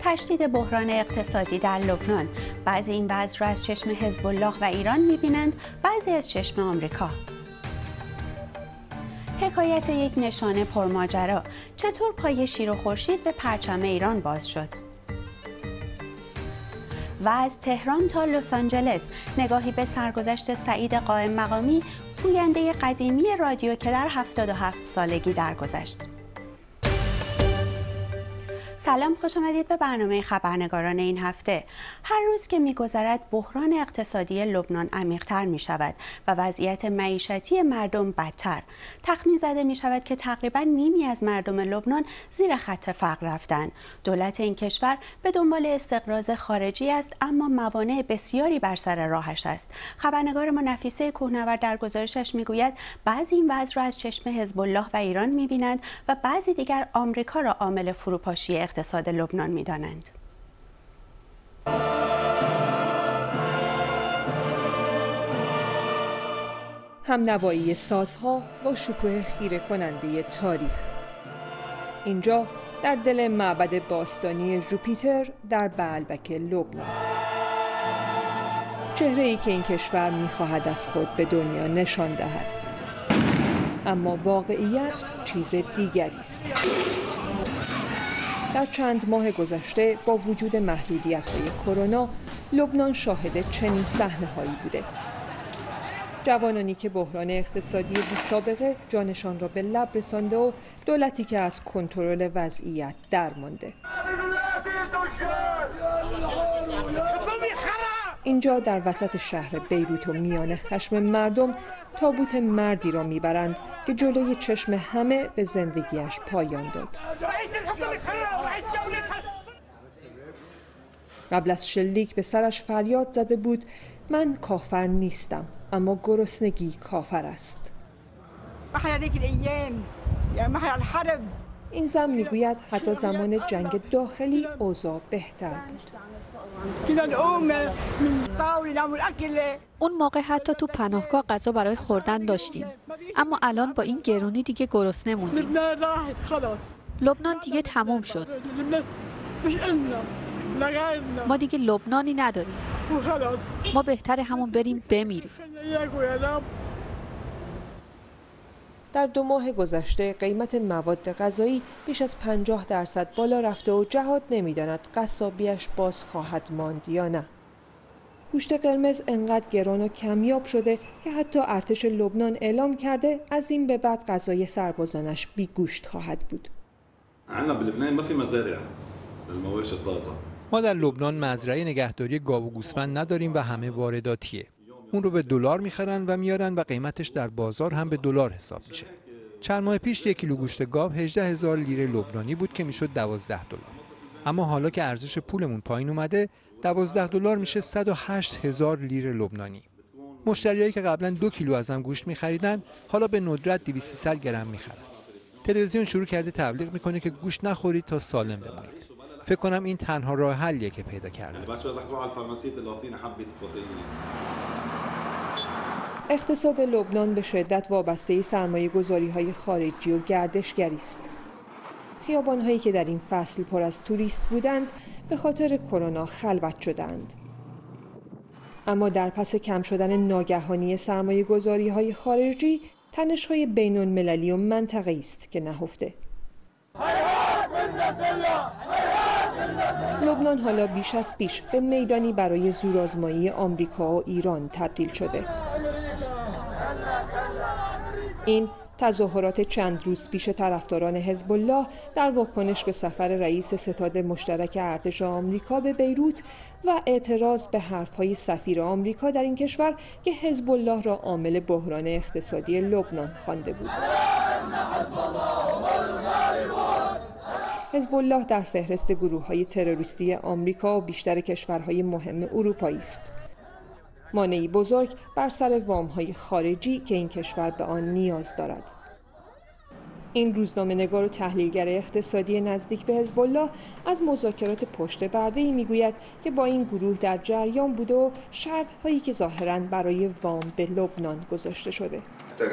تشدید بحران اقتصادی در لبنان. بعضی این وضع را از چشم حزب الله و ایران می‌بینند، بعضی از چشم آمریکا. حکایت یک نشانه پرماجرا. چطور پای شیر و خورشید به پرچم ایران باز شد؟ و از تهران تا لس آنجلس نگاهی به سرگذشت سعید قائم مقامی، گوینده قدیمی رادیو که در 77 سالگی درگذشت. سلام، خوش آمدید به برنامه خبرنگاران این هفته. هر روز که می‌گذرد بحران اقتصادی لبنان عمیق‌تر می‌شود و وضعیت معیشتی مردم بدتر. تخمین زده می‌شود که تقریباً نیمی از مردم لبنان زیر خط فقر رفتند. دولت این کشور به دنبال استقراض خارجی است، اما موانع بسیاری بر سر راهش است. خبرنگار ما نفیسه کوهنورد در گزارشش می‌گوید بعضی این وضع را از چشم حزب الله و ایران می‌بینند و بعضی دیگر آمریکا را عامل فروپاشی اقتصاد لبنان می‌دانند. همنوایی سازها با شکوه خیره کننده تاریخ. اینجا در دل معبد باستانی جوپیتر در بعلبک لبنان. چهره‌ای که این کشور می‌خواهد از خود به دنیا نشان دهد. اما واقعیت چیز دیگری است. در چند ماه گذشته با وجود محدودیت‌های کرونا، لبنان شاهد چنین صحنه‌هایی بوده. جوانانی که بحران اقتصادی بی‌سابقه جانشان را به لب رسانده و دولتی که از کنترل وضعیت درمانده. اینجا در وسط شهر بیروت و میان خشم مردم، تابوت مردی را میبرند که جلوی چشم همه به زندگیش پایان داد. قبل از شلیک به سرش فریاد زده بود: من کافر نیستم، اما گرسنگی کافر است. این زن میگوید حتی زمان جنگ داخلی اوضاع بهتر بود. اون موقع حتی تو پناهگاه غذا برای خوردن داشتیم، اما الان با این گرونی دیگه گرسنه موندیم. لبنان دیگه تموم شد. ما دیگه لبنانی نداریم. ما بهتره همون بریم بمیریم. در 2 ماه گذشته قیمت مواد غذایی بیش از 50% بالا رفته و جهاد نمی‌داند قصابیش باز خواهد ماند یا نه. گوشت قرمز انقدر گران و کمیاب شده که حتی ارتش لبنان اعلام کرده از این به بعد غذای سربازانش بی گوشت خواهد بود. ما در لبنان مزرعه نگهداری گاو و گوسفند نداریم و همه وارداتیه. اون رو به دلار میخرن و میارن و قیمتش در بازار هم به دلار حساب میشه. چند ماه پیش 1 کیلو گوشت گاو 18,000 لیره لبنانی بود که میشد $12. اما حالا که ارزش پولمون پایین اومده، $12 میشه 108,000 لیره لبنانی. مشتریایی که قبلا 2 کیلو ازم گوشت میخریدن حالا به ندرت 200 گرم میخرن. تلویزیون شروع کرده تبلیغ میکنه که گوشت نخورید تا سالم بمونید. فکر کنم این تنها راه حلیه که پیدا کرده. اقتصاد لبنان به شدت وابسته سرمایه‌گذاری‌های خارجی و گردشگری است. خیابان‌هایی که در این فصل پر از توریست بودند به خاطر کرونا خلوت شدند. اما در پس کم شدن ناگهانی سرمایه‌گذاری‌های خارجی، تنش‌های بین‌المللی و منطقه‌ای است که نهفته. لبنان حالا بیش از پیش به میدانی برای زورآزمایی آمریکا و ایران تبدیل شده. این تظاهرات چند روز پیش طرفداران حزب الله در واکنش به سفر رئیس ستاد مشترک ارتش آمریکا به بیروت و اعتراض به حرف‌های سفیر آمریکا در این کشور که حزب الله را عامل بحران اقتصادی لبنان خوانده بود. حزب الله در فهرست گروه‌های تروریستی آمریکا و بیشتر کشورهای مهم اروپایی است. مانعی بزرگ بر سر وام‌های خارجی که این کشور به آن نیاز دارد. این روزنامه‌نگار و تحلیلگر اقتصادی نزدیک به حزب الله از مذاکرات پشت پرده‌ای میگوید که با این گروه در جریان بوده و شرط‌هایی که ظاهراً برای وام به لبنان گذاشته شده.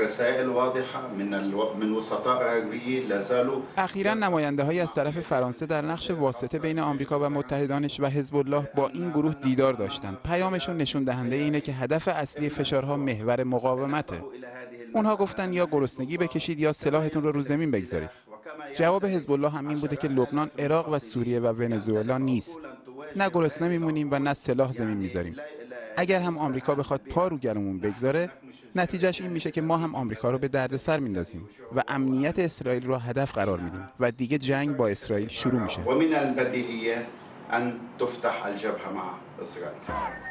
اخیراً نماینده‌هایی از طرف فرانسه در نقش واسطه بین آمریکا و متحدانش و حزب الله با این گروه دیدار داشتند. پیامشون نشون دهنده اینه که هدف اصلی فشارها محور مقاومته. اونها گفتن یا گرسنگی بکشید یا سلاحتون رو زمین بگذارید. جواب حزب الله هم این بوده که لبنان، عراق و سوریه و ونزوئلا نیست. نه گرسنه میمونیم و نه سلاح زمین میذاریم. اگر هم آمریکا بخواد پا رو گلومون بگذاره، نتیجهش این میشه که ما هم آمریکا رو به دردسر میندازیم و امنیت اسرائیل رو هدف قرار میدیم و دیگه جنگ با اسرائیل شروع میشه. و من البدیهیه ان تفتح الجبهه مع اسرائیل.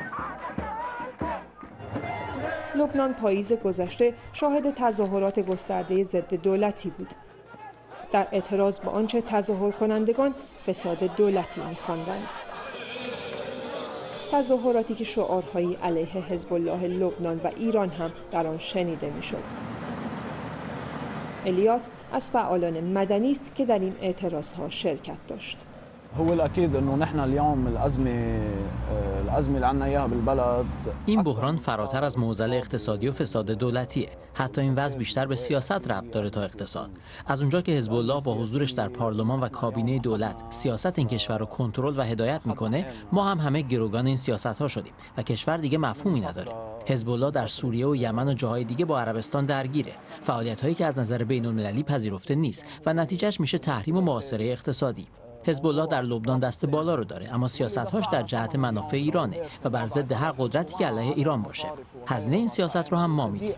لبنان پاییز گذشته شاهد تظاهرات گسترده ضد دولتی بود. در اعتراض به آنچه تظاهر کنندگان فساد دولتی می‌خواندند. تظاهراتی که شعارهایی علیه حزب الله لبنان و ایران هم در آن شنیده می‌شد. الیاس از فعالان مدنی است که در این اعتراضها شرکت داشت. هو الاكيد انه نحن اليوم الازمه اللي عندنا اياها بالبلد. این بحران فراتر از معضل اقتصادی و فساد دولتیه. حتی این وضع بیشتر به سیاست ربط داره تا اقتصاد. از اونجا که حزب الله با حضورش در پارلمان و کابینه دولت سیاست این کشور رو کنترل و هدایت میکنه، ما هم همه گروگان این سیاست‌ها شدیم و کشور دیگه مفهومی نداره. حزب الله در سوریه و یمن و جاهای دیگه با عربستان درگیره. فعالیت‌هایی که از نظر بین‌المللی پذیرفته نیست و نتیجهش میشه تحریم و محاصره اقتصادی. حزب الله در لبنان دست بالا رو داره، اما سیاست‌هاش در جهت منافع ایرانه و بر ضد هر قدرتی که علیه ایران باشه. هزینه این سیاست رو هم ما میدیم.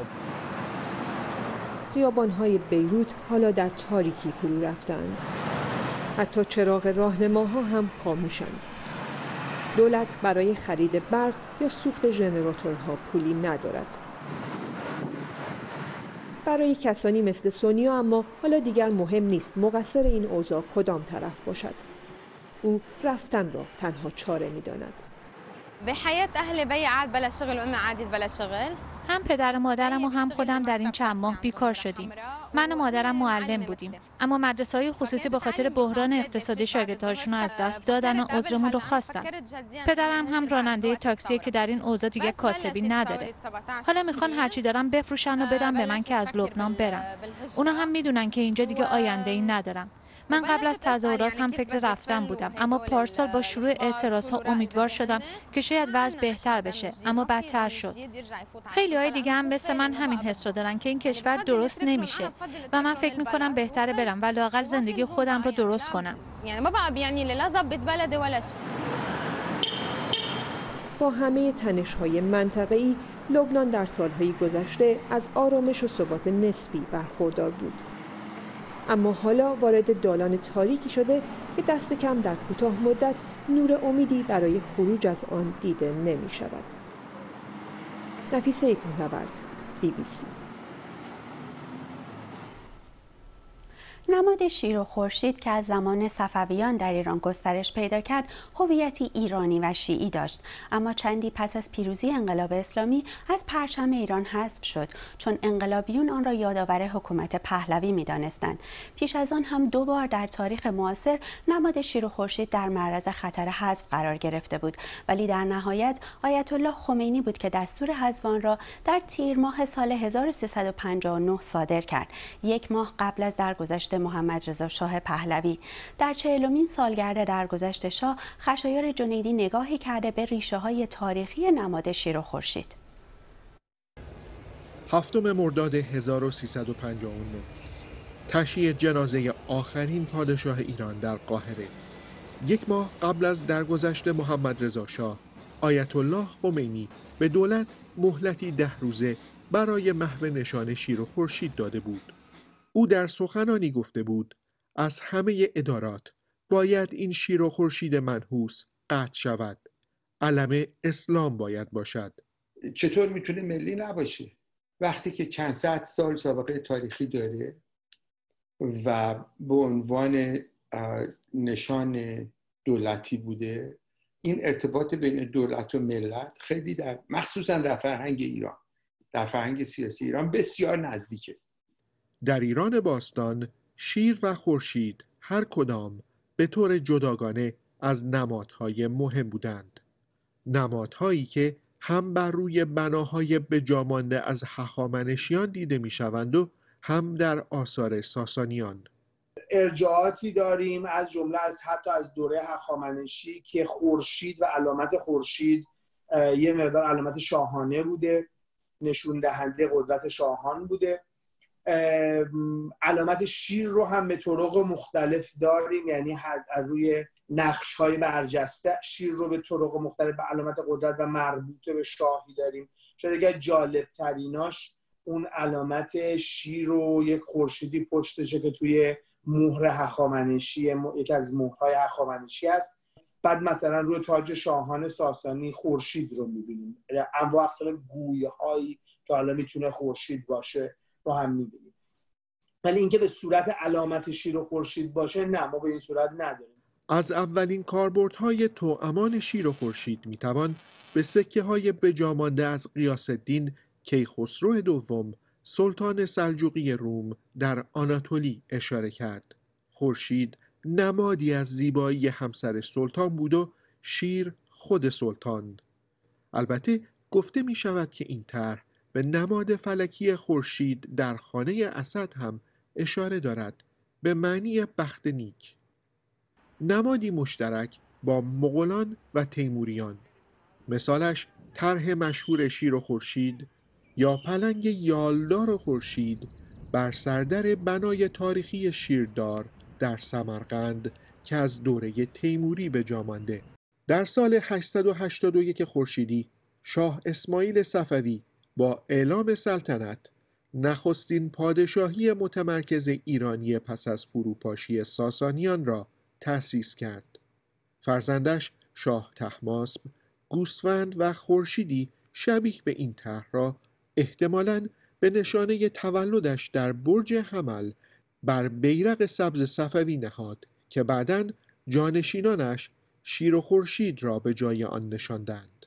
خیابان‌های بیروت حالا در تاریکی فرو رفتند. حتی چراغ راهنماها هم خاموشند. دولت برای خرید برق یا سوخت ژنراتورها پولی ندارد. برای کسانی مثل سونیا اما حالا دیگر مهم نیست مقصر این اوضاع کدام طرف باشد. او رفتن را تنها چاره می‌داند. به حیات اهل بی عاد بلا شغل و امي عادت بلا شغل. هم پدر و مادرم و هم خودم در این چند ماه بیکار شدیم. من و مادرم معلم بودیم، اما مدرسه‌های خصوصی به خاطر بحران اقتصادی شاگردهاشون رو از دست دادن و عذرمون رو خواستن. پدرم هم راننده تاکسی که در این اوضاع دیگه کاسبی نداره. حالا میخوان هرچی دارن بفروشن و بدن به من که از لبنان برم. اونا هم میدونن که اینجا دیگه آینده‌ای ندارم. من قبل از تظاهرات هم فکر رفتن بودم، اما پارسال با شروع اعتراضها امیدوار شدم که شاید وضع بهتر بشه، اما بدتر شد. خیلی‌های دیگه هم مثل من همین حس رو دارن که این کشور درست نمیشه و من فکر میکنم بهتره برم و لااقل زندگی خودم رو درست کنم. با همه تنش‌های منطقه‌ای، لبنان در سالهای گذشته از آرامش و ثبات نسبی برخوردار بود. اما حالا وارد دالان تاریکی شده که دست کم در کوتاه مدت نور امیدی برای خروج از آن دیده نمی شود. نفیسه کوهنورد، BBC. نماد شیر و خورشید که از زمان صفویان در ایران گسترش پیدا کرد، هویتی ایرانی و شیعی داشت، اما چندی پس از پیروزی انقلاب اسلامی از پرچم ایران حذف شد، چون انقلابیون آن را یادآور حکومت پهلوی می‌دانستند. پیش از آن هم 2 بار در تاریخ معاصر نماد شیر و خورشید در معرض خطر حذف قرار گرفته بود، ولی در نهایت آیت الله خمینی بود که دستور حذف آن را در تیر ماه سال 1359 صادر کرد، 1 ماه قبل از درگذشت محمد رضا شاه پهلوی. در 40مین سالگرد درگذشت شاه، خشایار جنیدی نگاهی کرده به ریشه‌های تاریخی نماد شیر و خورشید. 7 مرداد 1359 تشییع جنازه آخرین پادشاه ایران در قاهره. 1 ماه قبل از درگذشت محمد رضا شاه، آیت الله خمینی به دولت مهلتی 10 روزه برای محو نشان شیر و خورشید داده بود. او در سخنانی گفته بود از همه ادارات باید این شیر و خورشید منحوس قطع شود. علم اسلام باید باشد. چطور میتونه ملی نباشه وقتی که چند صد سال سابقه تاریخی داره و به عنوان نشان دولتی بوده؟ این ارتباط بین دولت و ملت خیلی مخصوصا در فرهنگ ایران، در فرهنگ سیاسی ایران بسیار نزدیکه. در ایران باستان شیر و خورشید هر کدام به طور جداگانه از نمادهای مهم بودند. نمادهایی که هم بر روی بناهای بجامانده از هخامنشیان دیده می‌شوند و هم در آثار ساسانیان. ارجاعاتی داریم از جمله حتی از دوره هخامنشی که خورشید و علامت خورشید یه مقدار علامت شاهانه بوده، نشون دهنده قدرت شاهان بوده. علامت شیر رو هم به طرق مختلف داریم، یعنی از روی نقش‌های برجسته شیر رو به طرق مختلف به علامت قدرت و مربوط به شاهی داریم. شاید اگر جالب تریناش اون علامت شیر و یک خورشیدی پشتشه که توی مهر هخامنشی، یکی از مهرهای هخامنشی است. بعد مثلا روی تاج شاهان ساسانی خورشید رو می‌بینیم، انواع اقسام گویه‌هایی که حالا میتونه خورشید باشه رو هم می‌بینیم. ولی اینکه به صورت علامت شیر و خورشید باشه نه، ما به این صورت نداریم. از اولین کاربردهای توامان شیر و خورشید میتوان به سکه‌های بجامانده از غیاث‌الدین کیخسرو دوم سلطان سلجوقی روم در آناتولی اشاره کرد. خورشید نمادی از زیبایی همسر سلطان بود و شیر خود سلطان. البته گفته می شود که این طرح به نماد فلکی خورشید در خانه اسد هم اشاره دارد، به معنی بخت نیک. نمادی مشترک با مغولان و تیموریان. مثالش طرح مشهور شیر و خورشید یا پلنگ یالدار و خورشید بر سردر بنای تاریخی شیردار در سمرقند که از دوره تیموری به جا مانده. در سال 881 خورشیدی شاه اسماعیل صفوی با اعلام سلطنت نخستین پادشاهی متمرکز ایرانی پس از فروپاشی ساسانیان را تأسیس کرد. فرزندش شاه طهماسب گوسفند و خورشیدی شبیه به این طرح را احتمالاً به نشانه تولدش در برج حمل بر بیرق سبز صفوی نهاد که بعداً جانشینانش شیر و خورشید را به جای آن نشاندند.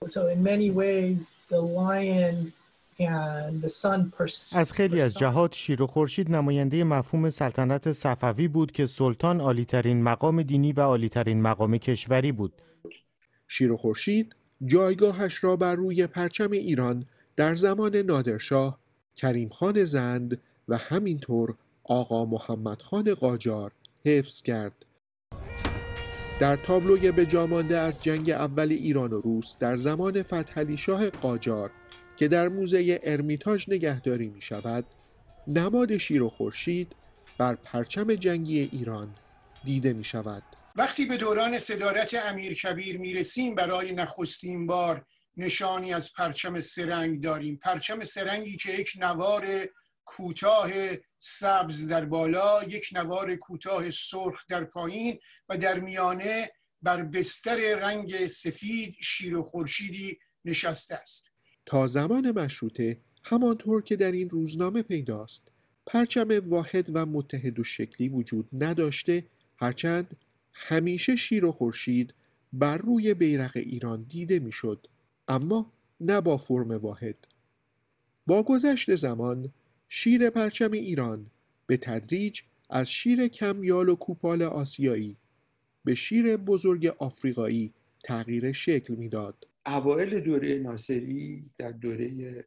از خیلی از جهات شیر و خورشید نماینده مفهوم سلطنت صفوی بود که سلطان عالی‌ترین مقام دینی و عالی‌ترین مقام کشوری بود. شیر و خورشید جایگاهش را بر روی پرچم ایران در زمان نادرشاه، کریم خان زند و همینطور آقا محمد خان قاجار حفظ کرد. در تابلوی به جا مانده از جنگ اول ایران و روس در زمان فتحعلی شاه قاجار که در موزه ارمیتاژ نگهداری می شود، نماد شیر و خورشید بر پرچم جنگی ایران دیده می شود. وقتی به دوران صدارت امیرکبیر می رسیم برای نخستین بار نشانی از پرچم سه‌رنگ داریم. پرچم سه‌رنگی که یک نوار کوتاه سبز در بالا، یک نوار کوتاه سرخ در پایین و در میانه بر بستر رنگ سفید شیر و خورشیدی نشسته است. تا زمان مشروطه همانطور که در این روزنامه پیداست پرچم واحد و متحد و شکلی وجود نداشته، هرچند همیشه شیر و خورشید بر روی بیرق ایران دیده میشد، اما نه با فرم واحد. با گذشت زمان شیر پرچم ایران به تدریج از شیر کمیال و کوپال آسیایی به شیر بزرگ آفریقایی تغییر شکل میداد. اوایل دوره ناصری در دوره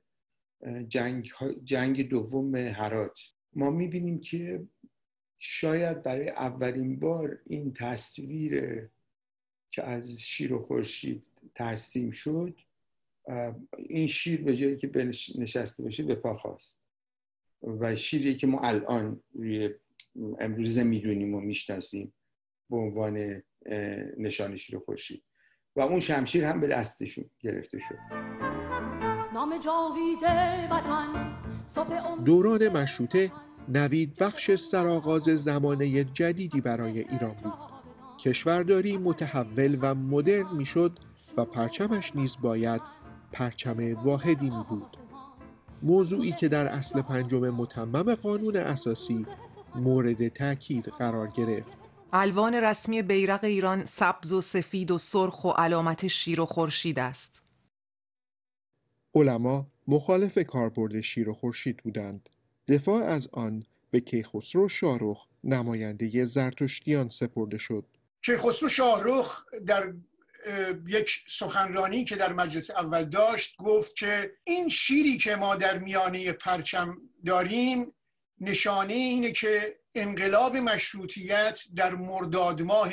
جنگ دوم هرات ما میبینیم که شاید برای اولین بار این تصویر که از شیر و خورشید ترسیم شد، این شیر به جایی که نشسته باشه به پا خواست و شیری که ما الان روی امروزه میدونیم و میشناسیم به عنوان نشان شیر و خورشید و اون شمشیر هم به دستشون گرفته شد. دوران مشروطه نوید بخش سرآغاز زمانه جدیدی برای ایران بود. کشورداری متحول و مدرن میشد و پرچمش نیز باید پرچم واحدی می بود. موضوعی که در اصل پنجم متمم قانون اساسی مورد تاکید قرار گرفت. الوان رسمی بیرق ایران سبز و سفید و سرخ و علامت شیر و خورشید است. علما مخالف کاربرد شیر و خورشید بودند. دفاع از آن به کیخسرو شاهرخ نماینده زرتشتیان سپرده شد. کیخسرو شاهرخ در یک سخنرانی که در مجلس اول داشت گفت که این شیری که ما در میانه پرچم داریم نشانه اینه که انقلاب مشروطیت در مرداد ماه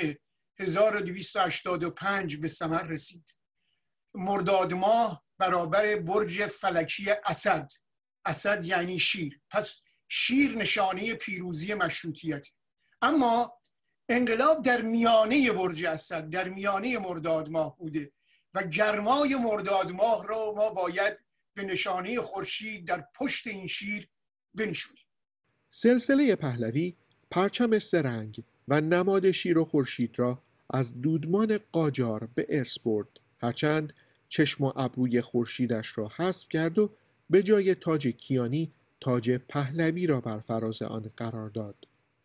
1285 به ثمر رسید. مرداد ماه برابر برج فلکی اسد. اسد یعنی شیر. پس شیر نشانه پیروزی مشروطیت. اما انقلاب در میانه برج اسد، در میانه مرداد ماه بوده و گرمای مرداد ماه رو ما باید به نشانه خورشید در پشت این شیر بنشونیم. سلسله پهلوی پرچم سه‌رنگ و نماد شیر و خورشید را از دودمان قاجار به ارث برد، هرچند چشم و ابروی خورشیدش را حذف کرد و به جای تاج کیانی تاج پهلوی را بر فراز آن قرار داد.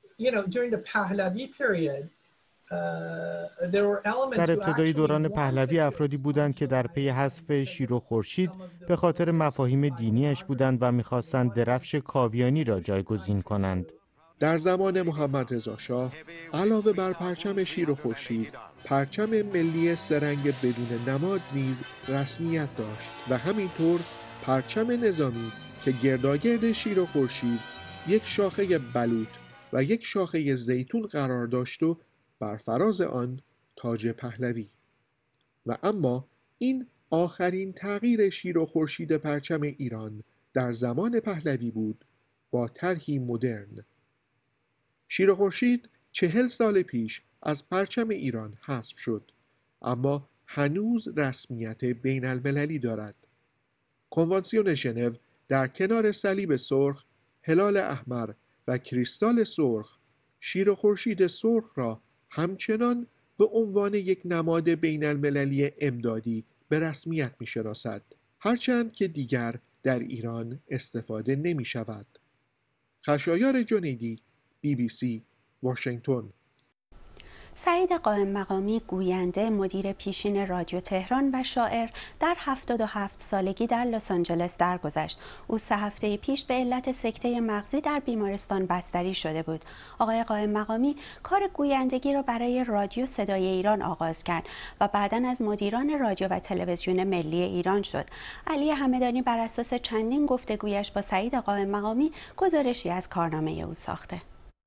در ابتدای دوران پهلوی افرادی بودند که در پی حذف شیر و خورشید به خاطر مفاهیم دینیش بودند و می‌خواستند درفش کاویانی را جایگزین کنند. در زمان محمد رضا شاه علاوه بر پرچم شیر و خورشید، پرچم ملی سه‌رنگ بدون نماد نیز رسمیت داشت و همینطور پرچم نظامی که گرداگرد شیر و خورشید یک شاخه بلوط و یک شاخه زیتون قرار داشت و بر فراز آن تاج پهلوی. و اما این آخرین تغییر شیر و خورشید پرچم ایران در زمان پهلوی بود با طرحی مدرن. شیر و خورشید 40 سال پیش از پرچم ایران حذف شد، اما هنوز رسمیت بین المللی دارد. کنوانسیون ژنو در کنار صلیب سرخ، هلال احمر و کریستال سرخ، شیر و خورشید سرخ را همچنان به عنوان یک نماد بین المللی امدادی به رسمیت می شناسد، هرچند که دیگر در ایران استفاده نمی شود. خشایار جنیدی، BBC، واشنگتن. سعید قائم مقامی گوینده، مدیر پیشین رادیو تهران و شاعر در 77 سالگی در لس آنجلس درگذشت. او 3 هفته پیش به علت سکته مغزی در بیمارستان بستری شده بود. آقای قائم مقامی کار گویندگی را برای رادیو صدای ایران آغاز کرد و بعداً از مدیران رادیو و تلویزیون ملی ایران شد. علی همدانی بر اساس چندین گفتگویش با سعید قائم مقامی گزارشی از کارنامه او ساخته.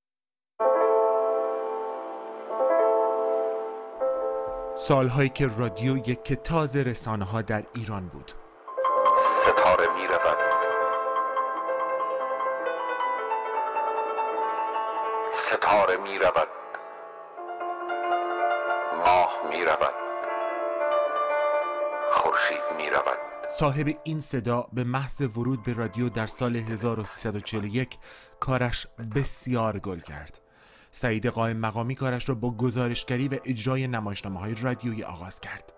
سالهایی که رادیو یک تاز رسانه‌ها در ایران بود. ستاره می رود، ستاره می رود، ماه می رود، خورشید می رود. صاحب این صدا به محض ورود به رادیو در سال 1341 کارش بسیار گل کرد. سعید قائم مقامی کارش را با گزارشگری و اجرای نمایشنامه‌های رادیویی آغاز کرد.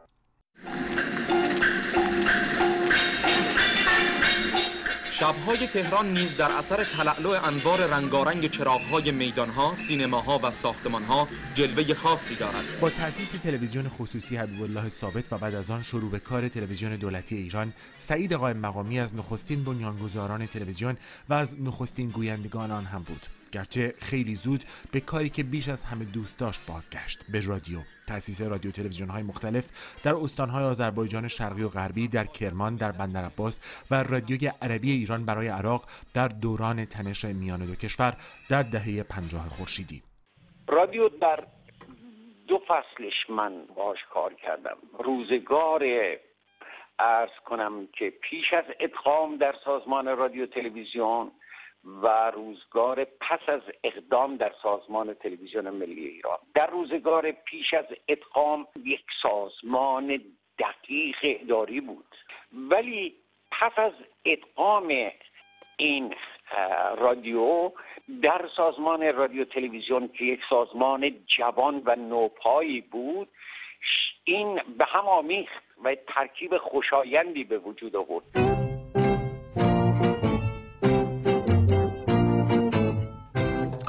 شب‌های تهران نیز در اثر تلألؤ انوار رنگارنگ چراغ‌های میدان‌ها، سینماها و ساختمان‌ها جلوه خاصی دارد. با تأسیس تلویزیون خصوصی حبیب‌الله ثابت و بعد از آن شروع به کار تلویزیون دولتی ایران، سعید قائم مقامی از نخستین بنیانگذاران تلویزیون و از نخستین گویندگان آن هم بود. گرچه خیلی زود به کاری که بیش از همه دوست داشت بازگشت، به رادیو. تأسیس رادیو تلویزیون‌های مختلف در استان‌های آذربایجان شرقی و غربی، در کرمان، در بندرعباس و رادیوی عربی ایران برای عراق در دوران تنش میان دو کشور در دهه 50 خورشیدی. رادیو در 2 فصلش من باهاش کار کردم. روزگار عرض کنم که پیش از ادغام در سازمان رادیو تلویزیون و روزگار پس از اقدام در سازمان تلویزیون ملی ایران. در روزگار پیش از ادغام یک سازمان دقیق اداری بود، ولی پس از ادغام این رادیو در سازمان رادیو تلویزیون که یک سازمان جوان و نوپایی بود، این به هم آمیخت و ترکیب خوشایندی به وجود آورد.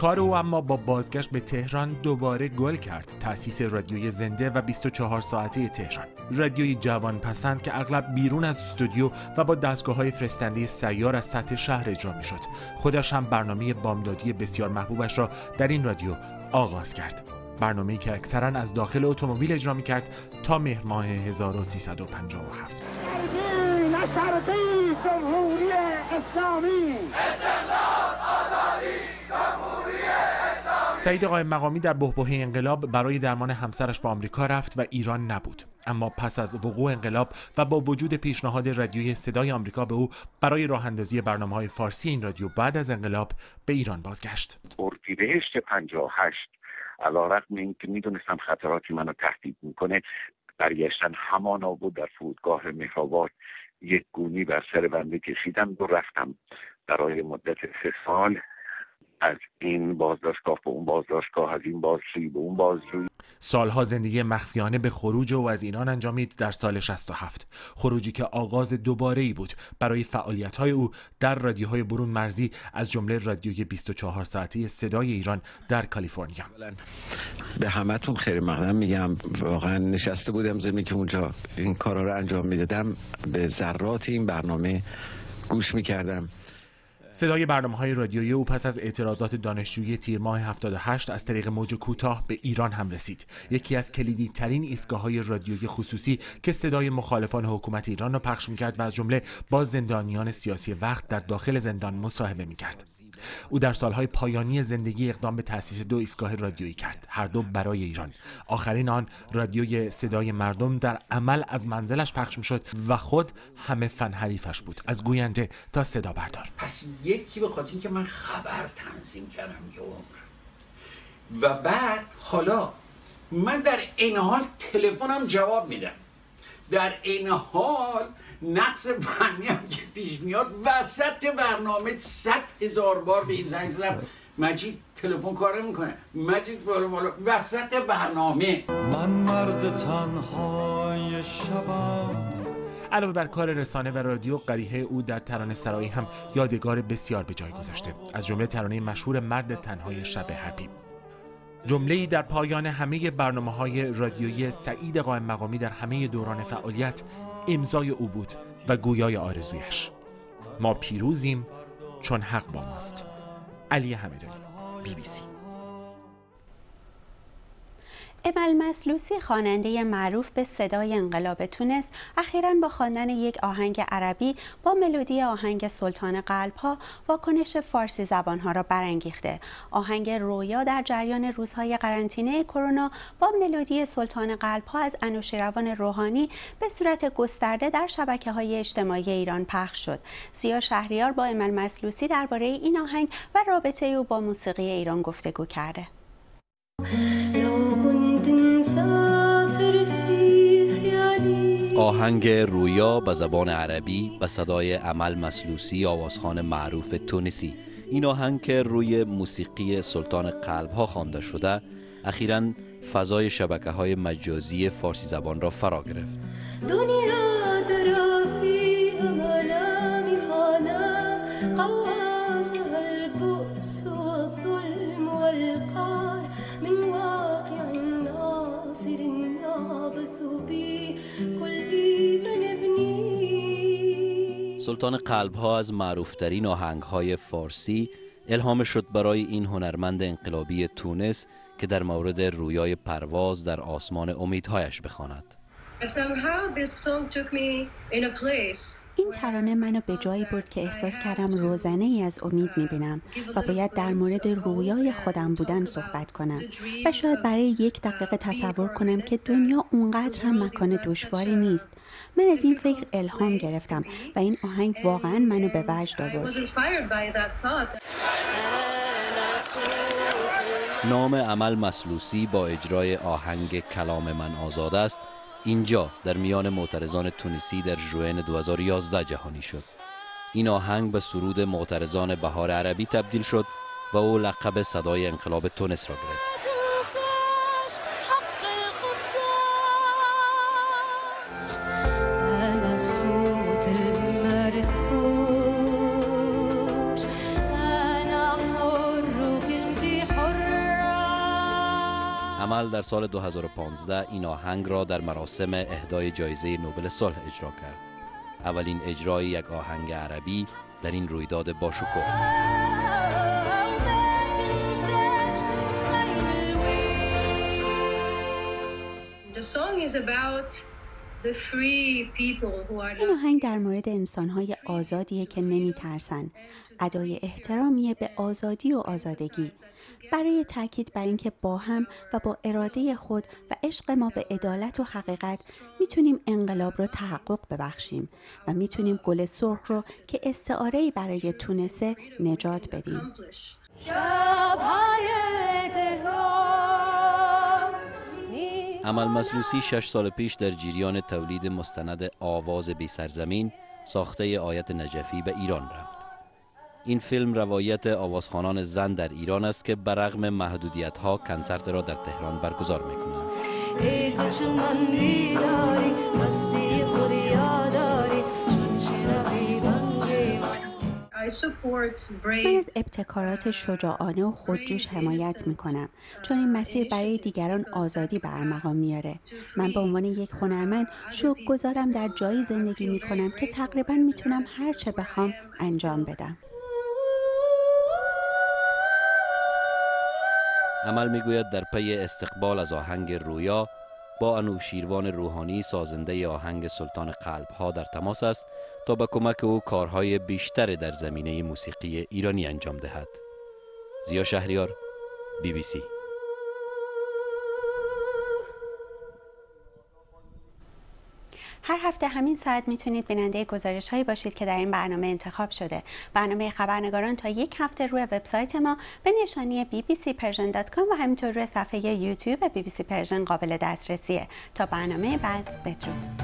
کار او اما با بازگشت به تهران دوباره گل کرد. تأسیس رادیوی زنده و 24 ساعته تهران، رادیوی جوان پسند که اغلب بیرون از استودیو و با دستگاه‌های فرستنده سیار از سطح شهر اجرا می‌شد. خودش هم برنامه بامدادی بسیار محبوبش را در این رادیو آغاز کرد. برنامه‌ای که اکثراً از داخل اتومبیل اجرا می‌کرد تا مهر ماه 1357. جمهوری اسلامی. استقلال، آزادی، جمهوری اسلامی. سعید قائم مقامی در بحبوحه انقلاب برای درمان همسرش به آمریکا رفت و ایران نبود. اما پس از وقوع انقلاب و با وجود پیشنهاد رادیوی صدای آمریکا به او برای راه اندازی برنامه‌های فارسی این رادیو بعد از انقلاب به ایران بازگشت. اردیبهشت 58 علیرغم اینکه میدونستم خطراتی منو تهدید میکنه، برگشتن همانا بود در فرودگاه مهرآباد یک گونی بر سر بنده کشیدم و رفتم برای مدت 3 سال از این بازداشتگاه به اون بازداشتگاه، از این بازجویی به اون بازجویی. سالها زندگی مخفیانه به خروج او از ایران انجامید. در سال 67 خروجی که آغاز دوباره‌ای بود برای فعالیت‌های او در رادیوهای برون مرزی، از جمله رادیوی 24 ساعته صدای ایران در کالیفرنیا. به همتون خیر مقدم میگم، واقعا نشسته بودم زمین که اونجا این کارا رو انجام میدادم، به ذرات این برنامه گوش میکردم. صدای برنامه‌های رادیویی او پس از اعتراضات دانشجویی تیر ماه 78 از طریق موج کوتاه به ایران هم رسید. یکی از کلیدی ترین ایستگاه‌های رادیویی خصوصی که صدای مخالفان حکومت ایران را پخش می‌کرد و از جمله با زندانیان سیاسی وقت در داخل زندان مصاحبه می‌کرد. او در سالهای پایانی زندگی اقدام به تأسیس 2 ایستگاه رادیویی کرد، هر دو برای ایران. آخرین آن رادیوی صدای مردم در عمل از منزلش پخش می‌شد و خود همه فن حریفش بود، از گوینده تا صدا بردار. پس یکی به خاطر اینکه من خبر تنظیم کردم یه عمر، و بعد حالا من در این حال تلفنم جواب میدم، در این حال نقص فنی هم که پیش میاد، وسط برنامه 100,000 بار به این زنگ زدم مجید تلفن کار نمیکنه، مجید بالا وسط برنامه. من مرد تنهای شبم. علاوه بر کار رسانه و رادیو، قریحه او در ترانه سرایی هم یادگار بسیار به جای گذاشته، از جمله ترانه مشهور مرد تنهای شب حبیب. جمله‌ای در پایان همه برنامه‌های رادیویی سعید قائم مقامی در همه دوران فعالیت امضای او بود و گویای آرزویش: ما پیروزیم چون حق با ماست. علی همدانی، BBC. امل مسلوسی، خواننده معروف به صدای انقلاب تونس، اخیراً با خواندن یک آهنگ عربی با ملودی آهنگ سلطان قلب‌ها واکنش فارسی زبان‌ها را برانگیخته. آهنگ رویا در جریان روزهای قرنطینه کرونا با ملودی سلطان قلب‌ها از انوشیروان روحانی به صورت گسترده در شبکه‌های اجتماعی ایران پخش شد. زیا شهریار با امل مسلوسی درباره این آهنگ و رابطه او با موسیقی ایران گفتگو کرده. آهنگ رویا به زبان عربی به صدای امل مسلوسی، آوازخوان معروف تونسی. این آهنگ که روی موسیقی سلطان قلب‌ها خوانده شده، اخیراً فضای شبکه‌های مجازی فارسی زبان را فرا گرفت. سلطان قلب‌ها از معروفترین آهنگ‌های فارسی الهام شد برای این هنرمند انقلابی تونس که در مورد رویای پرواز در آسمان امیدهایش بخواند. این ترانه منو به جایی برد که احساس کردم روزنه ای از امید میبینم و باید در مورد رویای خودم بودن صحبت کنم و شاید برای 1 دقیقه تصور کنم که دنیا اونقدر هم مکان دشواری نیست. من از این فکر الهام گرفتم و این آهنگ واقعا منو به وجد آورد. نام امل مسلوسی با اجرای آهنگ کلام من آزاد است اینجا در میان معترضان تونسی در ژوئن 2011 جهانی شد. این آهنگ به سرود معترضان بهار عربی تبدیل شد و او لقب صدای انقلاب تونس را گرفت. عمل در سال 2015 این آهنگ را در مراسم اهدای جایزه نوبل صلح اجرا کرد. اولین اجرای یک آهنگ عربی در این رویداد باشکوه. این آهنگ در مورد انسان‌های آزادیه که نمی‌ترسن. ادای احترامیه به آزادی و آزادگی. برای تاکید بر اینکه با هم و با اراده خود و عشق ما به عدالت و حقیقت میتونیم انقلاب رو تحقق ببخشیم و میتونیم گل سرخ رو که استعاره‌ای برای تونسه نجات بدیم. امل مسلوسی 6 سال پیش در جریان تولید مستند آواز بی سرزمین ساخته آیت نجفی به ایران رفت. این فیلم روایت آوازخوانان زن در ایران است که برغم محدودیت‌ها کنسرت را در تهران برگزار می‌کنند. من از ابتکارات شجاعانه و خودجوش حمایت میکنم چون این مسیر برای دیگران آزادی برمقام میاره. من به عنوان یک هنرمند شکرگزارم در جایی زندگی میکنم که تقریبا میتونم هر چه بخوام انجام بدم. امل میگوید در پی استقبال از آهنگ رویا با انوشیروان روحانی سازنده آهنگ سلطان قلب‌ها در تماس است تا به کمک او کارهای بیشتر در زمینه موسیقی ایرانی انجام دهد. زیا شهریار، BBC. هر هفته همین ساعت میتونید بیننده گزارش هایی باشید که در این برنامه انتخاب شده. برنامه خبرنگاران تا یک هفته روی وبسایت ما به نشانی bbcpersian.com و همینطور روی صفحه یوتیوب BBC پرژن قابل دسترسیه. تا برنامه بعد، بدرود.